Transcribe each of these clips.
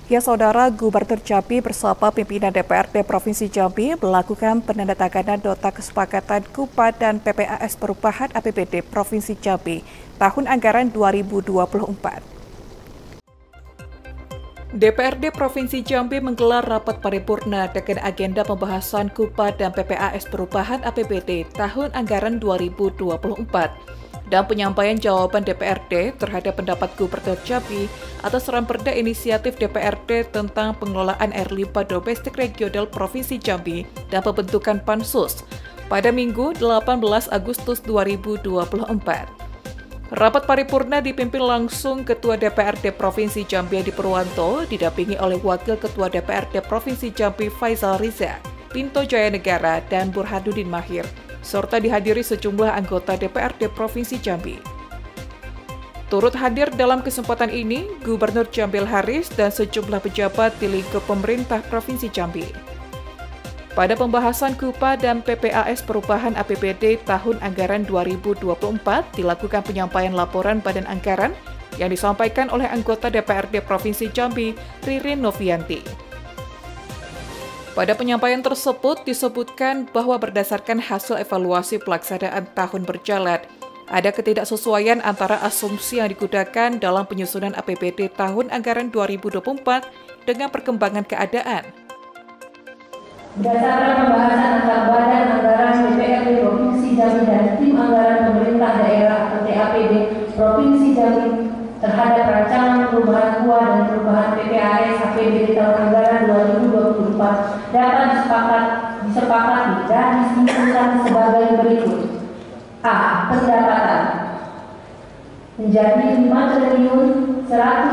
Ya, Saudara, Gubernur Jambi bersama pimpinan DPRD Provinsi Jambi melakukan penandatanganan nota kesepakatan KUPA dan PPAS Perubahan APBD Provinsi Jambi tahun anggaran 2024. DPRD Provinsi Jambi menggelar rapat paripurna dengan agenda pembahasan KUPA dan PPAS Perubahan APBD tahun anggaran 2024. Dan penyampaian jawaban DPRD terhadap pendapat Gubernur Jambi atas Ramperda Inisiatif DPRD tentang pengelolaan air limbah domestik regional Provinsi Jambi dan pembentukan Pansus pada Minggu 18 Agustus 2024. Rapat paripurna dipimpin langsung Ketua DPRD Provinsi Jambi Edi Purwanto, didampingi oleh Wakil Ketua DPRD Provinsi Jambi Faisal Riza, Pinto Jaya Negara, dan Burhanuddin Mahir, serta dihadiri sejumlah anggota DPRD Provinsi Jambi. Turut hadir dalam kesempatan ini, Gubernur Jambil Haris dan sejumlah pejabat di lingkup pemerintah Provinsi Jambi. Pada pembahasan KUPA dan PPAS Perubahan APBD tahun anggaran 2024, dilakukan penyampaian laporan Badan Anggaran yang disampaikan oleh anggota DPRD Provinsi Jambi, Ririn Novianti. Pada penyampaian tersebut disebutkan bahwa berdasarkan hasil evaluasi pelaksanaan tahun berjalan, ada ketidaksesuaian antara asumsi yang digunakan dalam penyusunan APBD tahun anggaran 2024 dengan perkembangan keadaan. Berdasarkan pembahasan antar Badan Anggaran DPRD Provinsi Jambi dan Tim Anggaran Pemerintah Daerah atau TAPD Provinsi Jambi terhadap rancangan perubahan KUA dan perubahan PPAS APBD tahun anggaran 2024 dapat disepakati dan disimpulkan sebagai berikut. A. Pendapatan menjadi 5.126.152.405.000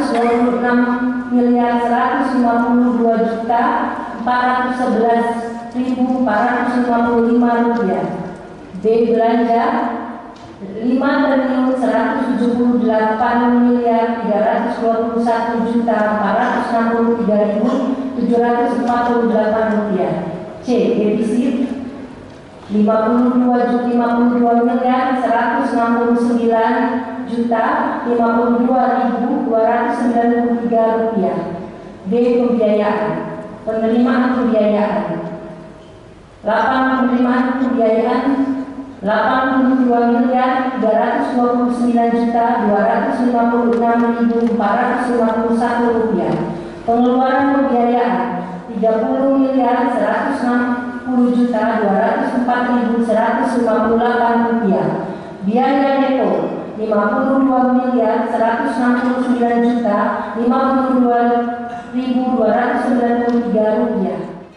rupiah. B. Belanja 5.123.463.748 rupiah. C. Defisit 52.559.293 rupiah. D. Pembiayaan penerimaan pembiayaan 82.329.451 rupiah. Pengeluaran pembiayaan 30.160.204.158 rupiah. Biaya depo 52.159.052.293 rupiah.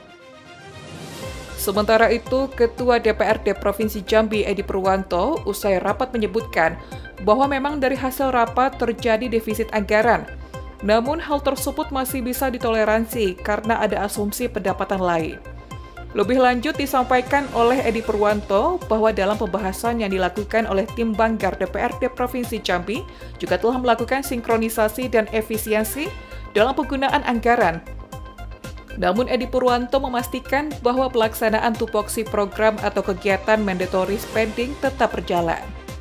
Sementara itu, Ketua DPRD Provinsi Jambi Edi Purwanto usai rapat menyebutkan bahwa memang dari hasil rapat terjadi defisit anggaran. Namun hal tersebut masih bisa ditoleransi karena ada asumsi pendapatan lain. Lebih lanjut disampaikan oleh Edi Purwanto bahwa dalam pembahasan yang dilakukan oleh tim Banggar DPRD Provinsi Jambi juga telah melakukan sinkronisasi dan efisiensi dalam penggunaan anggaran. Namun Edi Purwanto memastikan bahwa pelaksanaan tupoksi program atau kegiatan mandatory spending tetap berjalan.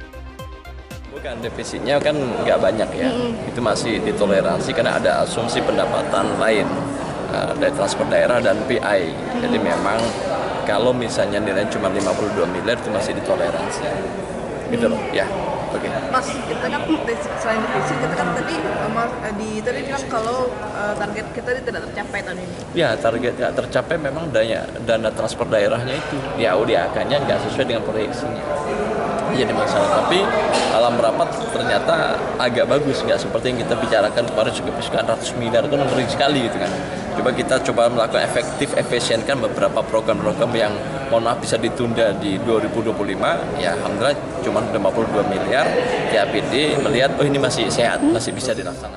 Bukan, defisitnya kan nggak banyak ya, itu masih ditoleransi karena ada asumsi pendapatan lain dari transfer daerah dan PI. Jadi memang kalau misalnya nilainya cuma 52 miliar itu masih ditoleransi. Gitu loh, ya. Oke. Mas, kita kan selain defisit, kita kan tadi tadi bilang kalau target kita tidak tercapai tahun ini. Ya, target nggak tercapai memang dana transfer daerahnya itu ya UDAK-nya nggak sesuai dengan proyeksinya. Jadi masalah, tapi dalam rapat ternyata agak bagus, nggak seperti yang kita bicarakan kemarin juga sekian ratus miliar itu ngeri sekali gitu kan. Kita coba melakukan efisienkan beberapa program-program yang mohon maaf bisa ditunda di 2025, ya alhamdulillah cuma 52 miliar, TAPD melihat oh ini masih sehat, masih bisa dilaksanakan.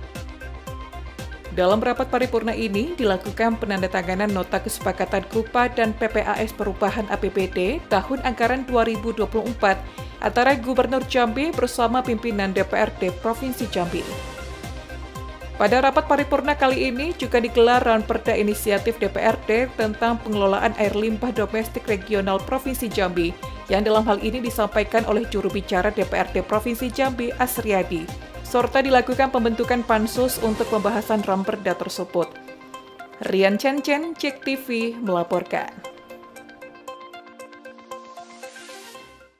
Dalam rapat paripurna ini dilakukan penandatanganan nota kesepakatan KUPA dan PPAS Perubahan APBD tahun anggaran 2024 antara Gubernur Jambi bersama pimpinan DPRD Provinsi Jambi. Pada rapat paripurna kali ini juga digelar Ramperda Inisiatif DPRD tentang pengelolaan air limbah domestik regional Provinsi Jambi yang dalam hal ini disampaikan oleh juru bicara DPRD Provinsi Jambi Asriadi serta dilakukan pembentukan pansus untuk pembahasan Ramperda tersebut. Rian Chen, JEK TV melaporkan.